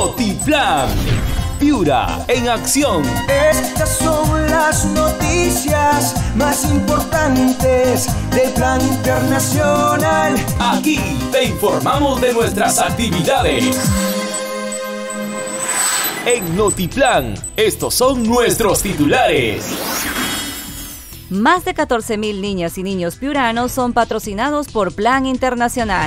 Notiplan. Piura en acción. Estas son las noticias más importantes del Plan Internacional. Aquí te informamos de nuestras actividades. En Notiplan, estos son nuestros titulares. Más de 14.000 niñas y niños piuranos son patrocinados por Plan Internacional.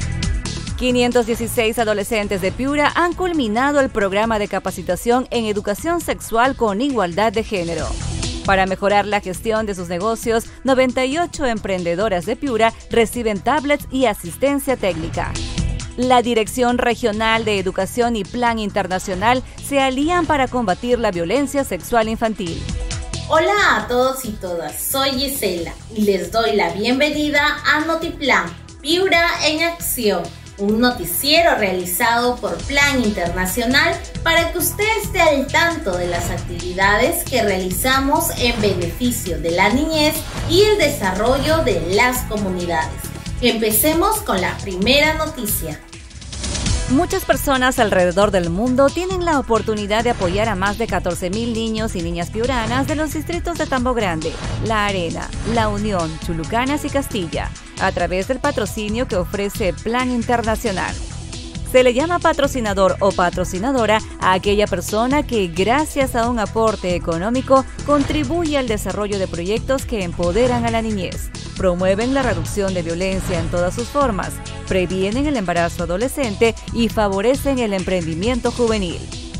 516 adolescentes de Piura han culminado el programa de capacitación en educación sexual con igualdad de género. Para mejorar la gestión de sus negocios, 98 emprendedoras de Piura reciben tablets y asistencia técnica. La Dirección Regional de Educación y Plan Internacional se alían para combatir la violencia sexual infantil. Hola a todos y todas, soy Gisela y les doy la bienvenida a Notiplan, Piura en acción. Un noticiero realizado por Plan Internacional para que usted esté al tanto de las actividades que realizamos en beneficio de la niñez y el desarrollo de las comunidades. Empecemos con la primera noticia. Muchas personas alrededor del mundo tienen la oportunidad de apoyar a más de 14.000 niños y niñas piuranas de los distritos de Tambo Grande, La Arena, La Unión, Chulucanas y Castilla, a través del patrocinio que ofrece Plan Internacional. Se le llama patrocinador o patrocinadora a aquella persona que, gracias a un aporte económico, contribuye al desarrollo de proyectos que empoderan a la niñez, promueven la reducción de violencia en todas sus formas, previenen el embarazo adolescente y favorecen el emprendimiento juvenil.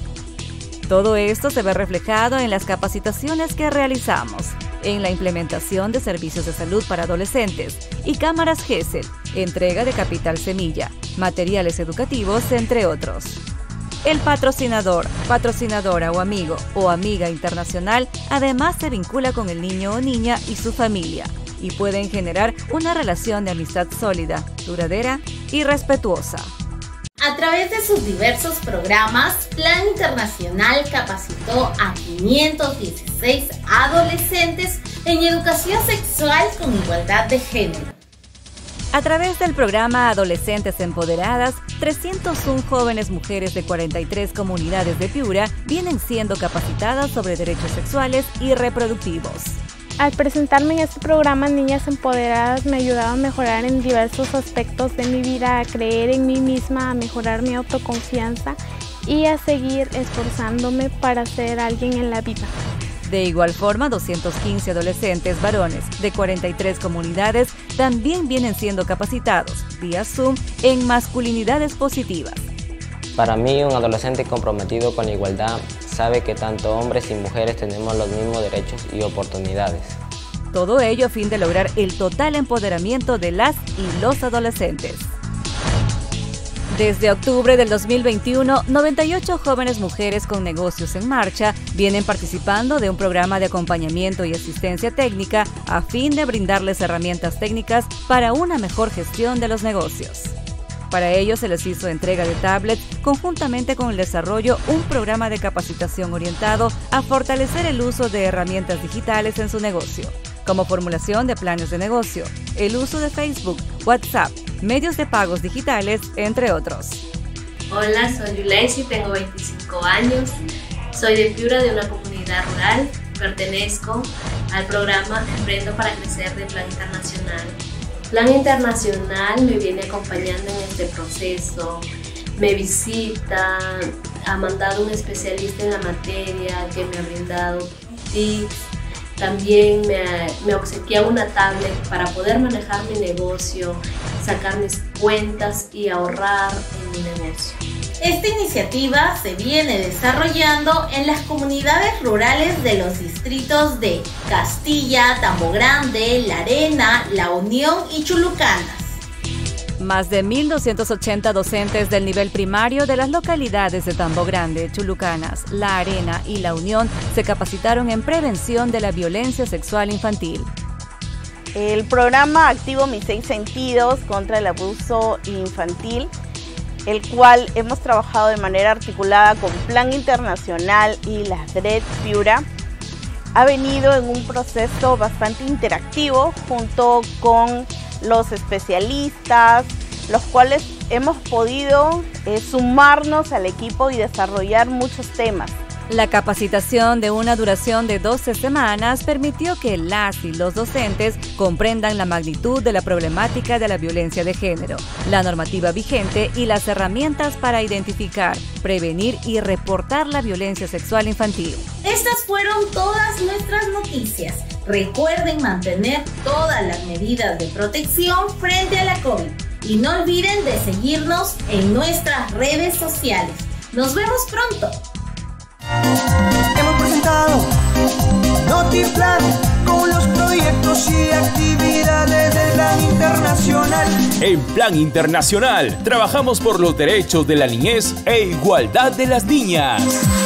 Todo esto se ve reflejado en las capacitaciones que realizamos, en la implementación de servicios de salud para adolescentes y cámaras GESEL, entrega de capital semilla, materiales educativos, entre otros. El patrocinador, patrocinadora o amigo o amiga internacional además se vincula con el niño o niña y su familia y pueden generar una relación de amistad sólida, duradera y respetuosa. A través de sus diversos programas, Plan Internacional capacitó a 516 adolescentes en educación sexual con igualdad de género. A través del programa Adolescentes Empoderadas, 301 jóvenes mujeres de 43 comunidades de Piura vienen siendo capacitadas sobre derechos sexuales y reproductivos. Al presentarme en este programa, Niñas Empoderadas me ayudaron a mejorar en diversos aspectos de mi vida, a creer en mí misma, a mejorar mi autoconfianza y a seguir esforzándome para ser alguien en la vida. De igual forma, 215 adolescentes varones de 43 comunidades también vienen siendo capacitados vía Zoom en masculinidades positivas. Para mí, un adolescente comprometido con la igualdad sabe que tanto hombres y mujeres tenemos los mismos derechos y oportunidades. Todo ello a fin de lograr el total empoderamiento de las y los adolescentes. Desde octubre del 2021, 98 jóvenes mujeres con negocios en marcha vienen participando de un programa de acompañamiento y asistencia técnica a fin de brindarles herramientas técnicas para una mejor gestión de los negocios. Para ello se les hizo entrega de tablets conjuntamente con el desarrollo un programa de capacitación orientado a fortalecer el uso de herramientas digitales en su negocio, como formulación de planes de negocio, el uso de Facebook, WhatsApp, medios de pagos digitales, entre otros. Hola, soy Yulensi, tengo 25 años, soy de Piura, de una comunidad rural, pertenezco al programa Emprendo para Crecer de Plan Internacional. Plan Internacional me viene acompañando en este proceso, me visita, ha mandado un especialista en la materia que me ha brindado tips, también me obsequia una tablet para poder manejar mi negocio, sacar mis cuentas y ahorrar en mi negocio. Esta iniciativa se viene desarrollando en las comunidades rurales de los distritos de Castilla, Tambo Grande, La Arena, La Unión y Chulucanas. Más de 1.280 docentes del nivel primario de las localidades de Tambo Grande, Chulucanas, La Arena y La Unión se capacitaron en prevención de la violencia sexual infantil. El programa Activo Mis 6 Sentidos contra el abuso infantil, el cual hemos trabajado de manera articulada con Plan Internacional y la DRED Piura, ha venido en un proceso bastante interactivo junto con los especialistas, los cuales hemos podido sumarnos al equipo y desarrollar muchos temas. La capacitación de una duración de 12 semanas permitió que las y los docentes comprendan la magnitud de la problemática de la violencia de género, la normativa vigente y las herramientas para identificar, prevenir y reportar la violencia sexual infantil. Estas fueron todas nuestras noticias. Recuerden mantener todas las medidas de protección frente a la COVID y no olviden de seguirnos en nuestras redes sociales. Nos vemos pronto. Hemos presentado Notiplan con los proyectos y actividades del Plan Internacional. En Plan Internacional, trabajamos por los derechos de la niñez e igualdad de las niñas.